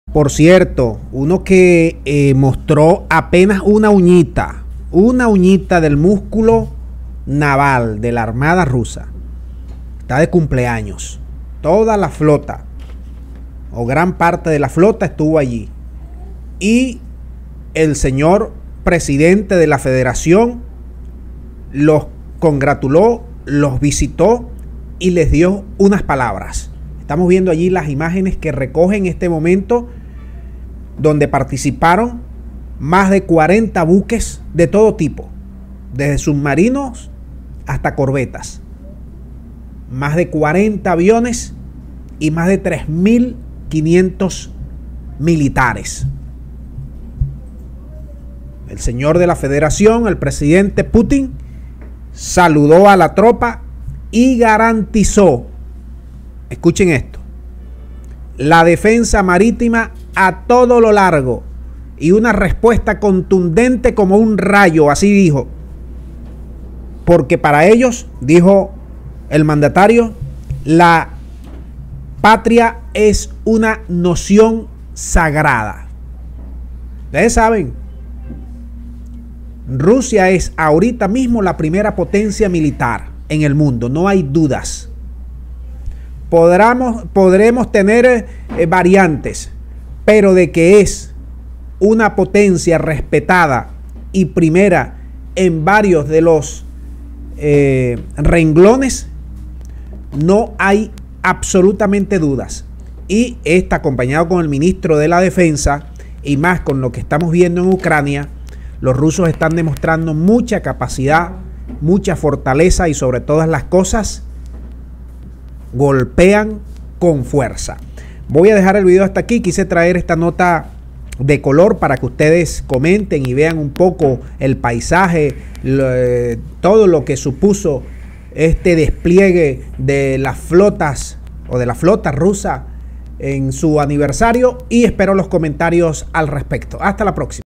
Por cierto, uno que mostró apenas una uñita del músculo naval de la Armada rusa. Está de cumpleaños. Toda la flota, o gran parte de la flota, estuvo allí. Y el señor presidente de la federación los congratuló, los visitó y les dio unas palabras. Estamos viendo allí las imágenes que recogen este momento, donde participaron más de 40 buques de todo tipo, desde submarinos hasta corbetas, más de 40 aviones y más de 3.500 militares. El señor de la federación, el presidente Putin, saludó a la tropa y garantizó, escuchen esto, la defensa marítima a todo lo largo y una respuesta contundente como un rayo, así dijo, porque para ellos, dijo el mandatario, la patria es una noción sagrada. Ustedes saben, Rusia es ahorita mismo la primera potencia militar en el mundo, no hay dudas. Podremos tener variantes, pero de que es una potencia respetada y primera en varios de los renglones, no hay absolutamente dudas. Y está acompañado con el ministro de la Defensa, y más con lo que estamos viendo en Ucrania. Los rusos están demostrando mucha capacidad, mucha fortaleza y sobre todas las cosas golpean con fuerza. Voy a dejar el video hasta aquí. Quise traer esta nota de color para que ustedes comenten y vean un poco el paisaje, todo lo que supuso este despliegue de las flotas o de la flota rusa en su aniversario, y espero los comentarios al respecto. Hasta la próxima.